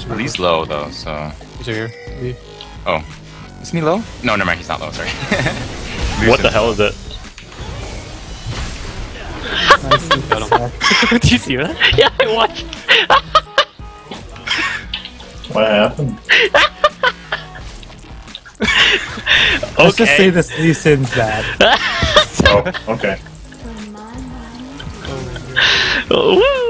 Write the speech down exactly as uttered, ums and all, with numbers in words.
Well, he's low though, so. He's here. He... Oh, isn't he low? No, never mind. He's not low. Sorry. What the hell is it? Did you see that? Yeah, I watched. What happened? Let's just say this Lee Sin's bad. Oh, okay. Woo!